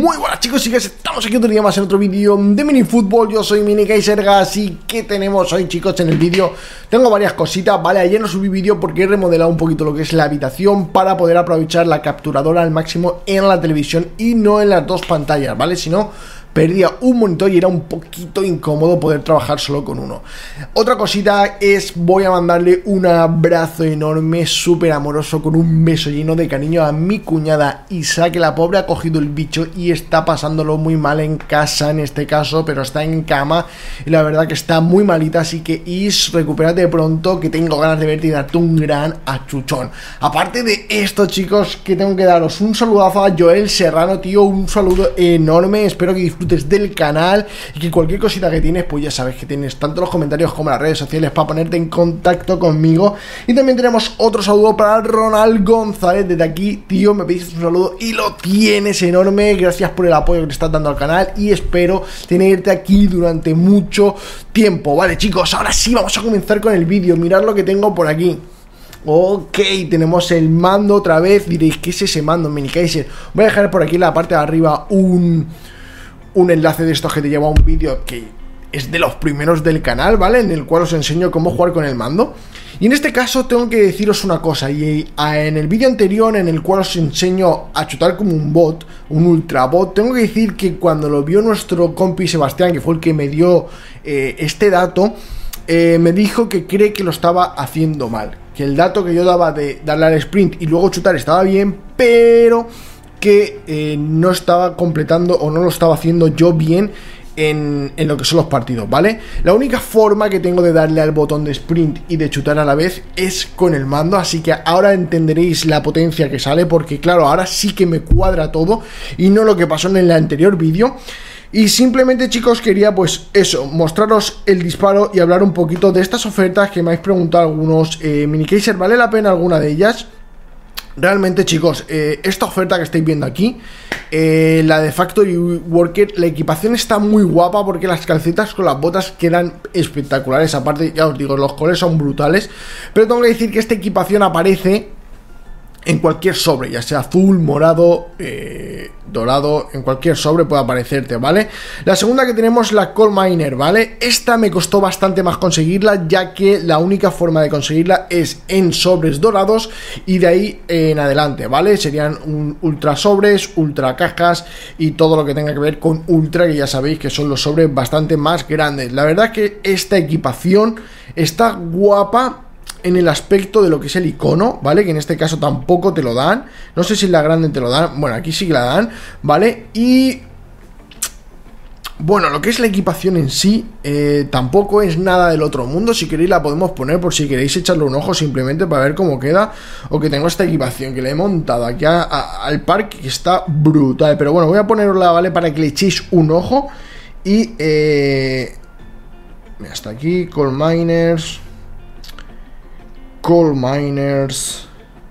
Muy buenas chicos y chicas, estamos aquí otro día más en otro vídeo de minifútbol. Yo soy MiniKaiserGas y ¿qué tenemos hoy chicos en el vídeo? Tengo varias cositas, ¿vale? Ayer no subí vídeo porque he remodelado un poquito lo que es la habitación para poder aprovechar la capturadora al máximo en la televisión y no en las dos pantallas, ¿vale? Si no, perdía un monitor y era un poquito incómodo poder trabajar solo con uno. Otra cosita es, voy a mandarle un abrazo enorme, súper amoroso, con un beso lleno de cariño a mi cuñada Isa, que la pobre ha cogido el bicho y está pasándolo muy mal en casa en este caso, pero está en cama y la verdad que está muy malita, así que Is, recupérate pronto, que tengo ganas de verte y darte un gran achuchón. Aparte de esto chicos, que tengo que daros un saludazo a Joel Serrano, tío, un saludo enorme, espero que disfrutes del canal y que cualquier cosita que tienes, pues ya sabes que tienes tanto los comentarios como las redes sociales para ponerte en contacto conmigo. Y también tenemos otro saludo para Ronald González, desde aquí, tío, me pediste un saludo y lo tienes enorme, gracias por el apoyo que le estás dando al canal y espero tenerte aquí durante mucho tiempo. Vale chicos, ahora sí vamos a comenzar con el vídeo, mirad lo que tengo por aquí. Ok, tenemos el mando otra vez. Diréis, ¿qué es ese mando, MiniKaiser? Voy a dejar por aquí en la parte de arriba un enlace de estos que te lleva a un vídeo que es de los primeros del canal, ¿vale? En el cual os enseño cómo jugar con el mando. Y en este caso tengo que deciros una cosa, y en el vídeo anterior en el cual os enseño a chutar como un bot, un ultra bot, tengo que decir que cuando lo vio nuestro compi Sebastián, que fue el que me dio este dato, me dijo que cree que lo estaba haciendo mal, que el dato que yo daba de darle al sprint y luego chutar estaba bien, pero que no estaba completando o no lo estaba haciendo yo bien en lo que son los partidos, ¿vale? La única forma que tengo de darle al botón de sprint y de chutar a la vez es con el mando, así que ahora entenderéis la potencia que sale, porque claro, ahora sí que me cuadra todo y no lo que pasó en el anterior vídeo. Y simplemente chicos quería pues eso, mostraros el disparo y hablar un poquito de estas ofertas que me habéis preguntado algunos. MiniKaiser, ¿vale la pena alguna de ellas? Realmente chicos, esta oferta que estáis viendo aquí, la de Factory Worker, la equipación está muy guapa porque las calcetas con las botas quedan espectaculares. Aparte, ya os digo, los colores son brutales, pero tengo que decir que esta equipación aparece en cualquier sobre, ya sea azul, morado, dorado, en cualquier sobre puede aparecerte, ¿vale? La segunda que tenemos es la Coal Miner, ¿vale? Esta me costó bastante más conseguirla, ya que la única forma de conseguirla es en sobres dorados y de ahí en adelante, ¿vale? Serían ultra sobres, ultra cajas y todo lo que tenga que ver con ultra, que ya sabéis que son los sobres bastante más grandes. La verdad que esta equipación está guapa en el aspecto de lo que es el icono, ¿vale? Que en este caso tampoco te lo dan. No sé si en la grande te lo dan. Bueno, aquí sí que la dan, ¿vale? Y bueno, lo que es la equipación en sí tampoco es nada del otro mundo. Si queréis la podemos poner por si queréis echarle un ojo simplemente para ver cómo queda. O que tengo esta equipación que le he montado aquí al parque, que está brutal. Pero bueno, voy a ponerla, ¿vale? Para que le echéis un ojo. Y hasta aquí, Coal Miners, Coal Miners,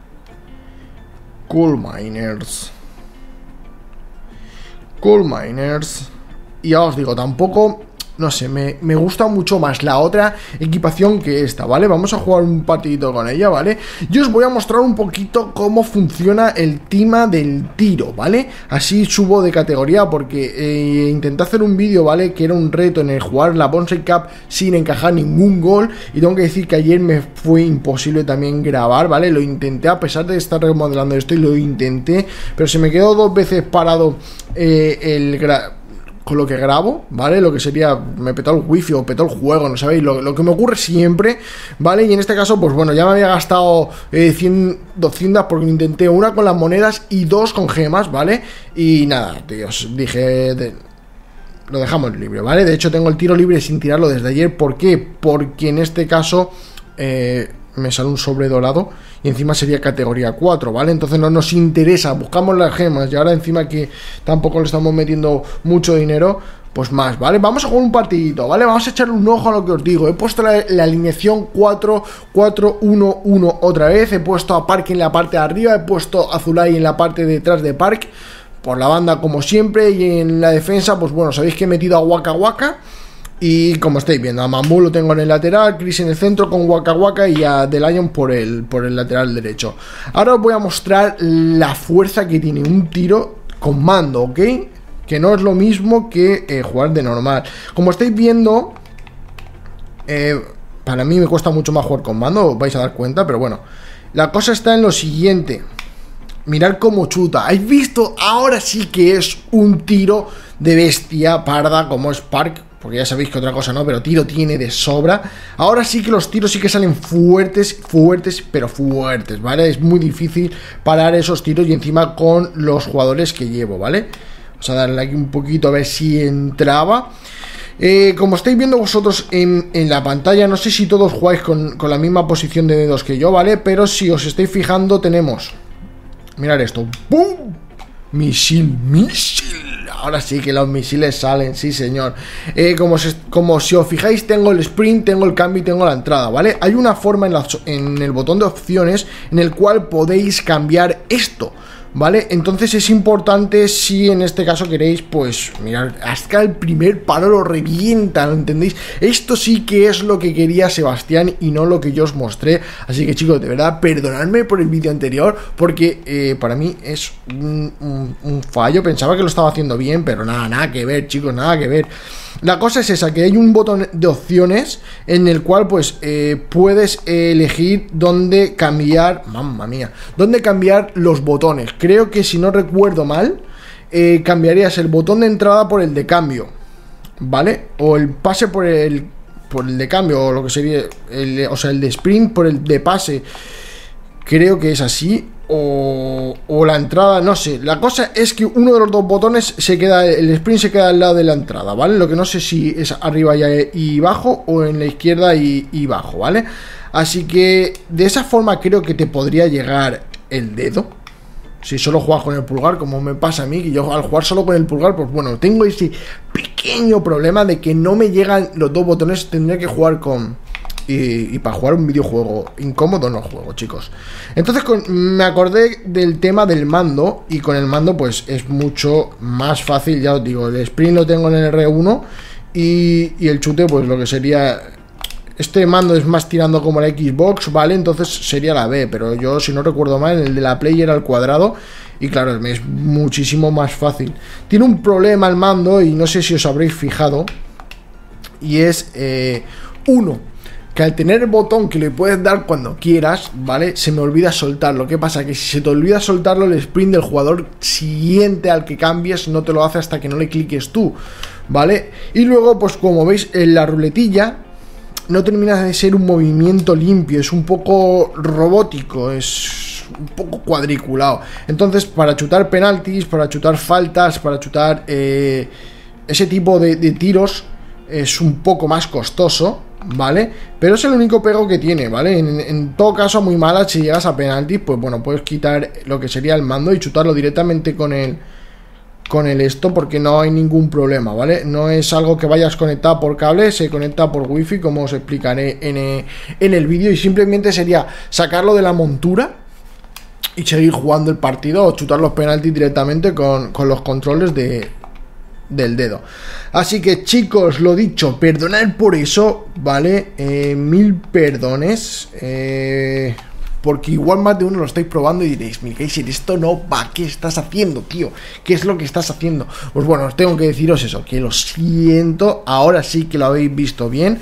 y ya os digo, tampoco, no sé, me gusta mucho más la otra equipación que esta, ¿vale? Vamos a jugar un partidito con ella, ¿vale? Yo os voy a mostrar un poquito cómo funciona el tema del tiro, ¿vale? Así subo de categoría porque intenté hacer un vídeo, ¿vale? Que era un reto en el jugar la Bonsai Cup sin encajar ningún gol y tengo que decir que ayer me fue imposible también grabar, ¿vale? Lo intenté a pesar de estar remodelando esto y lo intenté, pero se me quedó dos veces parado con lo que grabo, ¿vale? Lo que sería, me petó el wifi o petó el juego, ¿no sabéis? Lo que me ocurre siempre, ¿vale? Y en este caso, pues bueno, ya me había gastado 200 porque intenté una con las monedas y dos con gemas, ¿vale? Y nada, tío, os dije, lo dejamos libre, ¿vale? De hecho, tengo el tiro libre sin tirarlo desde ayer. ¿Por qué? Porque en este caso me sale un sobre dorado y encima sería categoría 4, ¿vale? Entonces no nos interesa, buscamos las gemas y ahora encima que tampoco le estamos metiendo mucho dinero, pues más, ¿vale? Vamos a jugar un partidito, ¿vale? Vamos a echarle un ojo a lo que os digo. He puesto la alineación 4-4-1-1 otra vez, he puesto a Park en la parte de arriba, he puesto a Zulay en la parte de detrás de Park, por la banda como siempre, y en la defensa, pues bueno, sabéis que he metido a Waka Waka. Y como estáis viendo, a Mambu lo tengo en el lateral, Chris en el centro con Waka Waka y a The Lion por el lateral derecho. Ahora os voy a mostrar la fuerza que tiene un tiro con mando, ¿ok? que no es lo mismo que jugar de normal. Como estáis viendo, para mí me cuesta mucho más jugar con mando, os vais a dar cuenta, pero bueno. La cosa está en lo siguiente. Mirad cómo chuta. ¿Habéis visto? Ahora sí que es un tiro de bestia parda como es Park. Porque ya sabéis que otra cosa no, pero tiro tiene de sobra. Ahora sí que los tiros sí que salen fuertes, pero fuertes, ¿vale? Es muy difícil parar esos tiros y encima con los jugadores que llevo, ¿vale? Vamos a darle aquí un poquito a ver si entraba. Como estáis viendo vosotros en la pantalla, no sé si todos jugáis con la misma posición de dedos que yo, ¿vale? Pero si os estáis fijando tenemos... Mirad esto. ¡Bum! Misil. Ahora sí que los misiles salen, sí señor. Como si os fijáis, tengo el sprint, tengo el cambio y tengo la entrada, ¿vale? Hay una forma en el botón de opciones en el cual podéis cambiar esto, ¿vale? Entonces es importante, si en este caso queréis, pues mirad, hasta el primer palo lo revienta, ¿lo entendéis? Esto sí que es lo que quería Sebastián y no lo que yo os mostré. Así que chicos, de verdad, perdonadme por el vídeo anterior, porque para mí es un fallo. Pensaba que lo estaba haciendo bien, pero nada que ver, chicos, nada que ver. La cosa es esa, que hay un botón de opciones en el cual pues puedes elegir dónde cambiar, mamma mía, dónde cambiar los botones. Creo que si no recuerdo mal, cambiarías el botón de entrada por el de cambio, ¿vale? O el pase por el de cambio, o lo que sería, o sea, el de sprint por el de pase. Creo que es así. O la entrada, no sé. La cosa es que uno de los dos botones se queda, el sprint se queda al lado de la entrada, ¿vale? Lo que no sé si es arriba y bajo o en la izquierda y bajo, ¿vale? Así que de esa forma creo que te podría llegar el dedo. Si solo juegas con el pulgar, como me pasa a mí, que yo al jugar solo con el pulgar, pues bueno, tengo ese pequeño problema de que no me llegan los dos botones, tendría que jugar con... Y para jugar un videojuego incómodo no juego, chicos. Entonces me acordé del tema del mando. Y con el mando pues es mucho más fácil. Ya os digo, el sprint lo tengo en el R1 y el chute pues lo que sería... Este mando es más tirando como la Xbox, ¿vale? Entonces sería la B. Pero yo, si no recuerdo mal, el de la Play era al cuadrado. Y claro, es muchísimo más fácil. Tiene un problema el mando y no sé si os habréis fijado. Y es... que al tener el botón que le puedes dar cuando quieras, ¿vale? Se me olvida soltarlo. ¿Qué pasa? Que si se te olvida soltarlo, el sprint del jugador siguiente al que cambies no te lo hace hasta que no le cliques tú, ¿vale? Y luego, pues como veis, en la ruletilla no termina de ser un movimiento limpio, es un poco robótico, es un poco cuadriculado. Entonces, para chutar penaltis, para chutar faltas, para chutar ese tipo de tiros, es un poco más costoso, ¿vale? Pero es el único pego que tiene, ¿vale? En todo caso, muy mala, si llegas a penaltis, pues bueno, puedes quitar lo que sería el mando y chutarlo directamente con el esto, porque no hay ningún problema, ¿vale? No es algo que vayas conectado por cable, se conecta por wifi, como os explicaré en el vídeo, y simplemente sería sacarlo de la montura y seguir jugando el partido o chutar los penaltis directamente con los controles del dedo. Así que chicos, lo dicho, perdonad por eso, ¿vale? Mil perdones, porque igual más de uno lo estáis probando y diréis, Milkaiser, esto no va, ¿qué estás haciendo, tío? ¿Qué es lo que estás haciendo? Pues bueno, os tengo que deciros eso, que lo siento, ahora sí que lo habéis visto bien.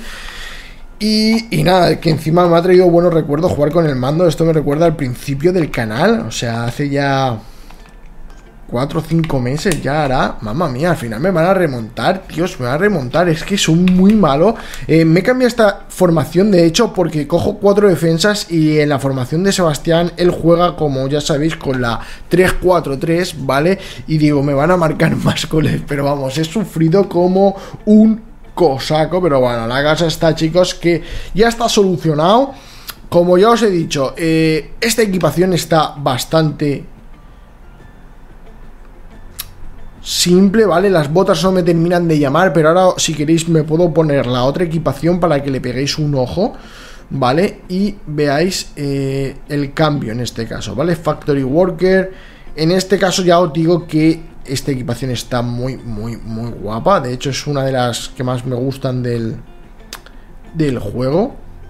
Y nada, que encima me ha traído buenos recuerdos jugar con el mando. Esto me recuerda al principio del canal, o sea, hace ya 4 o 5 meses ya hará. Mamma mía, al final me van a remontar, Dios, me van a remontar. Es que son muy malo. Me he cambiado esta formación, de hecho, porque cojo 4 defensas y en la formación de Sebastián él juega, como ya sabéis, con la 3-4-3, ¿vale? Y digo, me van a marcar más goles, pero vamos, he sufrido como un cosaco. Pero bueno, la casa está, chicos, que ya está solucionado. Como ya os he dicho, esta equipación está bastante simple, ¿vale? Las botas no me terminan de llamar, pero ahora si queréis me puedo poner la otra equipación para que le peguéis un ojo, ¿vale? Y veáis el cambio en este caso, ¿vale? Factory Worker. En este caso ya os digo que esta equipación está muy guapa. De hecho es una de las que más me gustan del juego.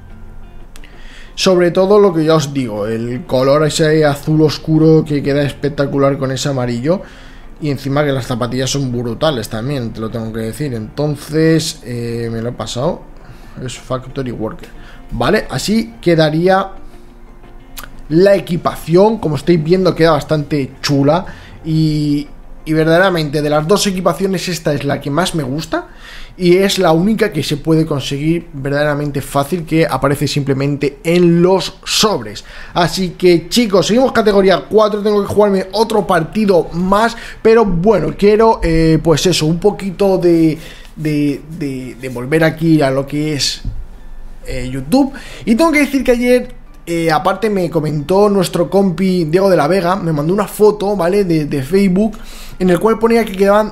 Sobre todo lo que ya os digo, el color ese azul oscuro que queda espectacular con ese amarillo. Y encima que las zapatillas son brutales también, te lo tengo que decir. Entonces, me lo he pasado. Es Factory Worker. Vale, así quedaría la equipación. Como estáis viendo, queda bastante chula. Y verdaderamente, de las dos equipaciones, esta es la que más me gusta. Y es la única que se puede conseguir verdaderamente fácil, que aparece simplemente en los sobres. Así que, chicos, seguimos categoría 4. Tengo que jugarme otro partido más. Pero bueno, quiero, pues eso, un poquito de volver aquí a lo que es YouTube. Y tengo que decir que ayer, aparte me comentó nuestro compi Diego de la Vega, me mandó una foto, ¿vale? De Facebook, en el cual ponía que quedaban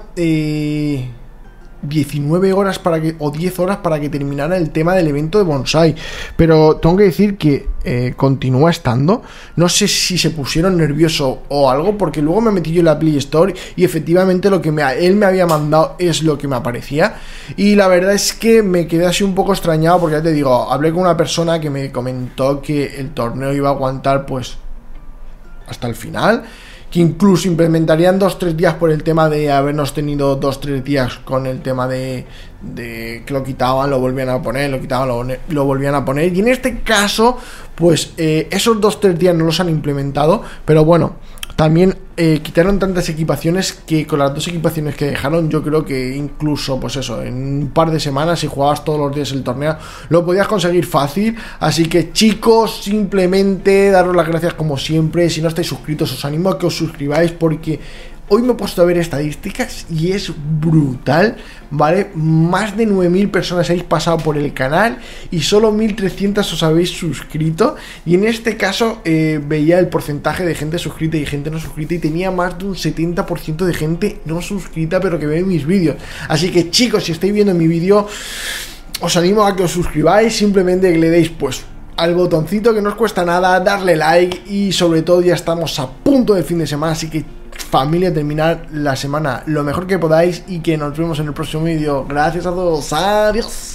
19 horas para que, o 10 horas para que terminara el tema del evento de Bonsai. Pero tengo que decir que continúa estando. No sé si se pusieron nerviosos o algo, porque luego me metí yo en la Play Store y efectivamente lo que él me había mandado es lo que me aparecía. Y la verdad es que me quedé así un poco extrañado, porque ya te digo, hablé con una persona que me comentó que el torneo iba a aguantar pues hasta el final, que incluso implementarían 2-3 días por el tema de habernos tenido 2-3 días con el tema de que lo quitaban, lo volvían a poner, lo quitaban, lo volvían a poner. Y en este caso, pues esos 2-3 días no los han implementado, pero bueno, también quitaron tantas equipaciones que con las dos equipaciones que dejaron, yo creo que incluso, pues eso, en un par de semanas, si jugabas todos los días el torneo, lo podías conseguir fácil. Así que, chicos, simplemente daros las gracias como siempre. Si no estáis suscritos, os animo a que os suscribáis, porque hoy me he puesto a ver estadísticas y es brutal, ¿vale? Más de 9.000 personas habéis pasado por el canal y solo 1.300 os habéis suscrito. Y en este caso veía el porcentaje de gente suscrita y gente no suscrita, y tenía más de un 70% de gente no suscrita, pero que ve mis vídeos. Así que, chicos, si estáis viendo mi vídeo, os animo a que os suscribáis, simplemente que le deis pues al botoncito, que no os cuesta nada, darle like. Y sobre todo, ya estamos a punto del fin de semana, así que, familia, terminar la semana lo mejor que podáis y que nos vemos en el próximo vídeo. Gracias a todos, adiós.